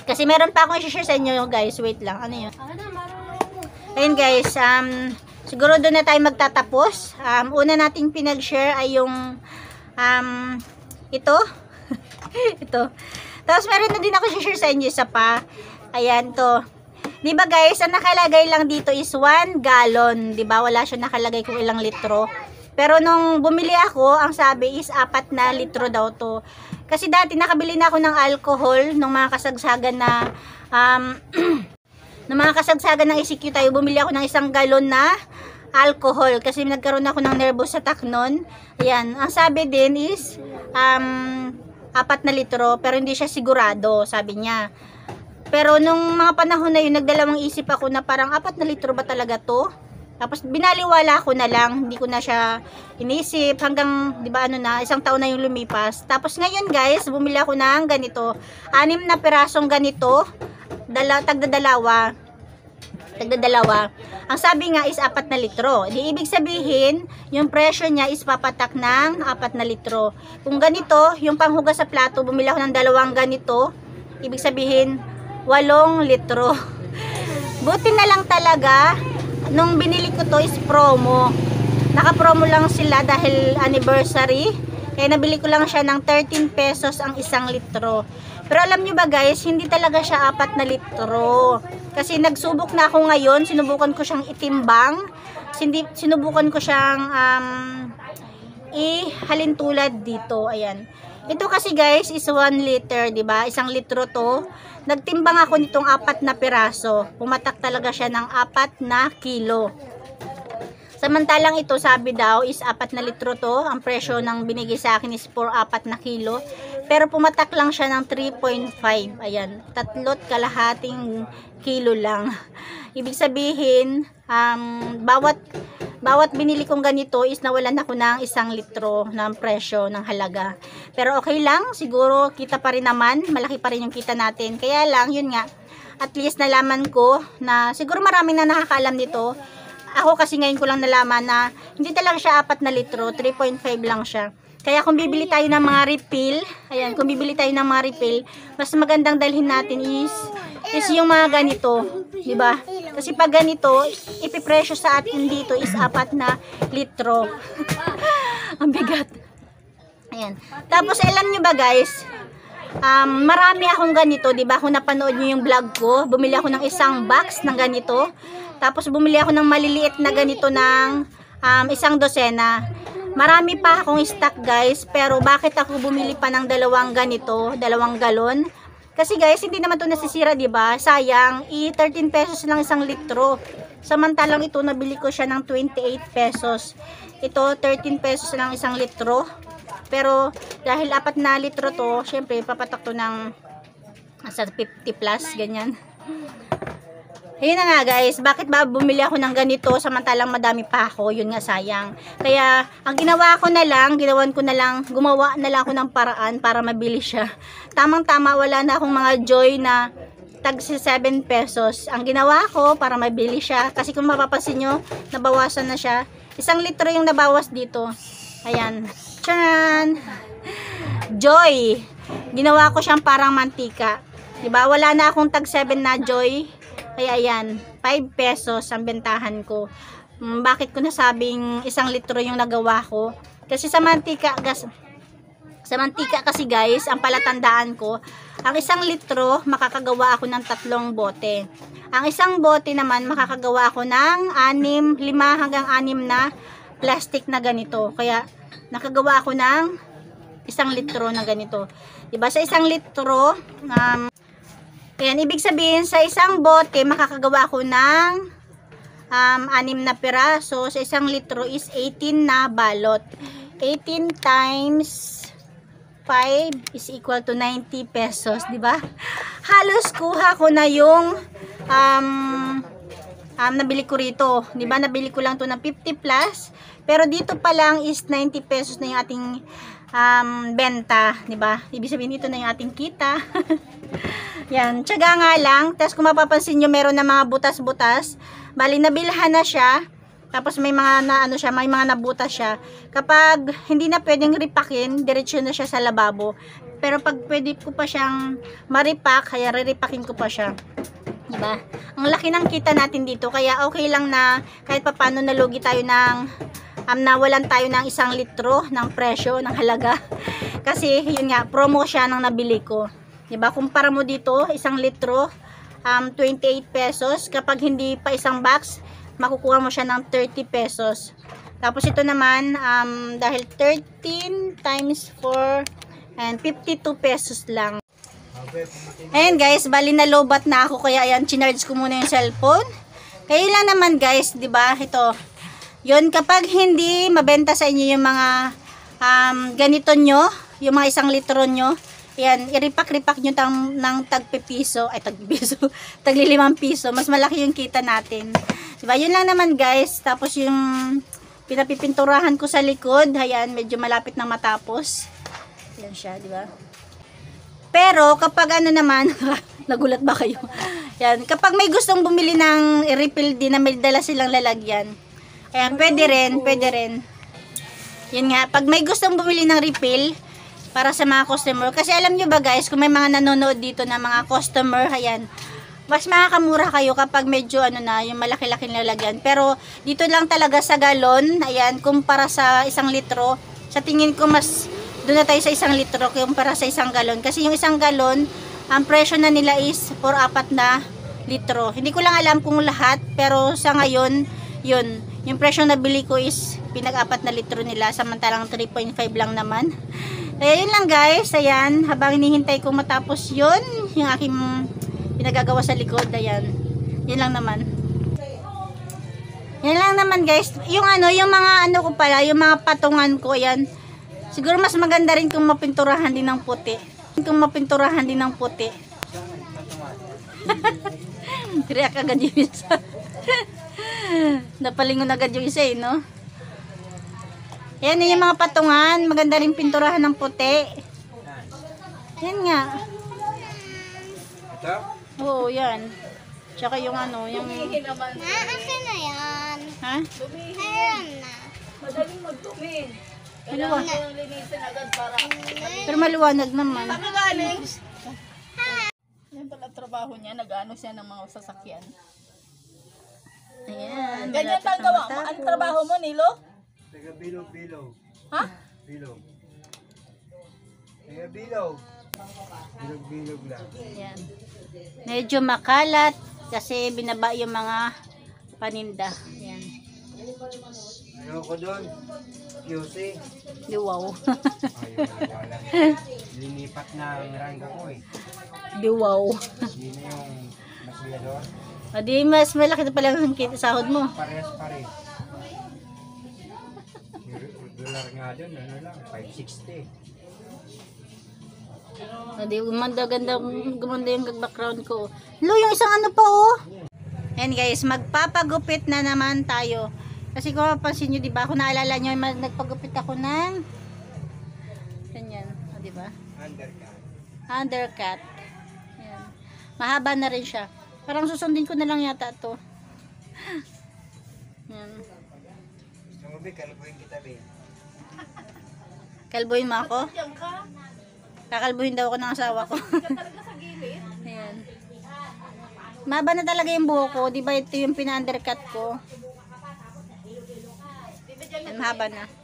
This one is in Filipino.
Kasi meron pa akong i-share sa inyo guys. Wait lang. Ano yun? Ayun guys. Siguro doon na tayo magtatapos. Una nating pinag-share ay yung ito. Ito. Tapos meron na din ako i-share sa inyo isa pa. Ayan to. Diba guys, ang nakalagay lang dito is 1 gallon. Diba? Wala siya nakalagay kung ilang litro. Pero nung bumili ako, ang sabi is 4 na litro daw to. Kasi dati nakabili na ako ng alcohol nung mga kasagsagan na ng mga kasagsagan ng ECQ tayo. Bumili ako ng 1 galon na alcohol kasi nagkaroon ako ng nervous attack noon. Ayan, ang sabi din is 4 na litro pero hindi siya sigurado, sabi niya. Pero nung mga panahon na yun, nagdalawang isip ako na parang 4 na litro ba talaga to? Tapos binaliwala ko na lang, hindi ko na siya inisip hanggang, di ba ano na, 1 taon na yung lumipas. Tapos ngayon guys, bumili ako ng ganito, 6 na pirasong ganito, tagdadalawa. Ang sabi nga is 4 na litro. Di ibig sabihin, yung presyo niya is papatak ng 4 na litro. Kung ganito, yung panghugas sa plato, bumili ako ng 2 ganito, ibig sabihin, 8 litro. Buti na lang talaga, nung binili ko to is promo. Naka-promo lang sila dahil anniversary. Kaya nabili ko lang siya ng 13 pesos ang 1 litro. Pero alam nyo ba guys, hindi talaga siya 4 na litro. Kasi nagsubok na ako ngayon, sinubukan ko siyang itimbang. Sinubukan ko siyang ihalin tulad dito. Ayan. Ito kasi guys is 1 liter, 'di ba? 1 litro to. Nagtimbang ako nitong 4 na piraso. Pumatak talaga siya ng 4 na kilo. Samantalang ito sabi daw is 4 na litro to. Ang presyo ng binigay sa akin is for 4 na kilo. Pero pumatak lang siya ng 3.5. Ayan, 3.5 kilo lang. Ibig sabihin, bawat binili kong ganito is nawalan ako ng 1 litro ng presyo ng halaga. Pero okay lang, siguro kita pa rin naman, malaki pa rin yung kita natin. Kaya lang, yun nga, at least nalaman ko na siguro maraming na nakakaalam nito. Ako kasi ngayon ko lang nalaman na hindi talaga siya 4 na litro, 3.5 lang siya. Kaya kung bibili tayo ng mga refill, ayan, kung bibili tayo ng mga refill, mas magandang dalhin natin is yung mga ganito, 'di ba? Kasi pag ganito, ipipresyo sa atin dito is 4 na litro. Ang bigat. Ayan. Tapos alam niyo ba guys, marami akong ganito, 'di ba? Kung napanood niyo yung vlog ko, bumili ako ng 1 box ng ganito. Tapos bumili ako ng maliliit na ganito ng 1 dosena. Marami pa akong stock guys, pero bakit ako bumili pa ng 2 ganito, 2 galon? Kasi guys, hindi naman 'to nasisira, 'di ba? Sayang, 13 pesos lang 1 litro. Samantalang ito nabili ko siya ng 28 pesos. Ito 13 pesos lang 1 litro. Pero dahil 4 na litro 'to, syempre papatak 'to ng sa 50 plus ganyan. Ayun na nga guys, bakit ba bumili ako ng ganito samantalang madami pa ako, yun nga sayang. Kaya ang ginawa ko na lang, gumawa na lang ako ng paraan para mabili siya. Tamang-tama, wala na akong mga Joy na tag 7 pesos. Ang ginawa ko para mabili siya, kasi kung mapapansin nyo, nabawasan na siya. 1 litro yung nabawas dito. Ayan. Tcharan! Joy! Ginawa ko siyang parang mantika. Diba? Wala na akong tag 7 na Joy. Kaya ayan, 5 pesos ang bentahan ko. Bakit ko nasabing 1 litro yung nagawa ko? Kasi sa mantika kasi guys, ang palatandaan ko, ang 1 litro, makakagawa ako ng 3 bote. Ang 1 bote naman, makakagawa ako ng 5 hanggang 6 na plastic na ganito. Kaya, nakagawa ako ng 1 litro na ganito. Diba? Sa 1 litro, ayan, ibig sabihin sa 1 bote makakagawa ko ng 6 na piraso. Sa 1 litro is 18 na balot. 18 times 5 is equal to 90 pesos, di ba? Halos kuha ko na yung nabili ko rito, di ba? Nabili ko lang to ng 50 plus, pero dito pa lang is 90 pesos na yung ating benta, di ba? Ibig sabihin dito na yung ating kita. Yan, tiyaga nga lang. Tapos kung mapapansin nyo, meron na mga butas-butas. Bali, nabilhan na siya. Tapos may mga na ano siya, may mga nabutas siya. Kapag hindi na pwedeng ripakin, diretso na siya sa lababo. Pero pag pwede ko pa siyang maripak, kaya riripakin ko pa siya. Diba? Ang laki ng kita natin dito, kaya okay lang na kahit papaano nalugi tayo ng nawalan tayo ng 1 litro ng presyo, ng halaga. Kasi yun nga, promo siya nang nabili ko. Diba? Kumpara mo dito, 1 litro, 28 pesos. Kapag hindi pa isang box, makukuha mo siya ng 30 pesos. Tapos ito naman, dahil 13 times 4 and 52 pesos lang. Ayan guys, bali na lobat na ako, kaya ayan, chinarge ko muna yung cellphone. Kaya lang naman guys, 'di ba? Ito. 'Yun, kapag hindi mabenta sa inyo yung mga ganito nyo, yung mga 1 litro nyo, ayan, iripak-ripak nyo ng tagpipiso, ay tagpipiso, tagli 5 piso, mas malaki yung kita natin. Diba? Yun lang naman guys. Tapos yung pinapipinturahan ko sa likod, ayan, medyo malapit na matapos. Ayan siya, diba? Pero kapag ano naman, nagulat ba kayo? Yan, kapag may gustong bumili ng refill din na may dala silang lalagyan, ayan, pwede rin. Yun nga, pag may gustong bumili ng refill para sa mga customer, kasi alam nyo ba guys, kung may mga nanonood dito na mga customer, ayan, mas makakamura kayo kapag medyo ano na, yung malaki-laki lalagyan. Pero dito lang talaga sa galon, ayan, kumpara sa 1 litro, sa tingin ko mas doon na tayo sa 1 litro kumpara sa 1 galon. Kasi yung 1 galon, ang presyo na nila is 4 na litro. Hindi ko lang alam kung lahat, pero sa ngayon, yun, yung presyo na bili ko is pinag-4 na litro nila, samantalang 3.5 lang naman. Kaya yun lang guys, ayan, habang hinihintay ko matapos yun, yung aking pinagagawa sa likod, ayan. Yan lang naman. Yan lang naman guys. Yung ano, yung mga ano ko pala, yung mga patungan ko, ayan. Siguro mas maganda rin kung mapinturahan din ng puti. Kung mapinturahan din ng puti. React agad yung isa. Napalingon agad yung isa eh, no? Ayan yung mga patungan. Maganda rin pinturahan ng puti. Yan nga. Ito? Oo, yan. Tsaka yung ano, yung... Akin na yan. Ha? Meron na. Madaling magdumi. Maluwag. Kailangan linisin agad para... Pero maluwanag naman. Ano galing? Yan pala trabaho niya. Nag-ano siya ng mga sasakyan. Ayan. Ganyan malapit ang na gawa mo. matapos. Ang trabaho mo, Nilo? Taga bilog-bilog. Ha? Bilog. Taga bilog. Bilog-bilog lang. Ayan. Medyo makalat kasi binaba yung mga paninda. Ayan. Ano ko doon? QC. Diwaw. Ayun, wala. Linipat na ang rangga ko eh. Diwaw. Hindi na yung masyador. O di mas malaki na pala ang kita sahod mo. Parehas pare. Yung dollar nga doon, ano lang, 560. O di gumanda yung background ko. Lo, yung isang ano pa oh. Ayan guys, magpapagupit na naman tayo. Kasi kung mapansin nyo, diba, kung naalala nyo, nagpagupit ako ng ganyan, o diba? Undercut. Undercut. Ayan. Mahaba na rin siya. Parang susundin ko na lang yata to. Ayan. Gusto mo ba, kalbuhin kita ba? Kalbuhin mo ako? Diyan ka. Kakalbuhin daw ako ng asawa ko. Ka talaga sa gilid. Ayan. Mahaba na talaga yung buhok ko. Diba ito yung pina-undercut ko? Ayan, mahaba na.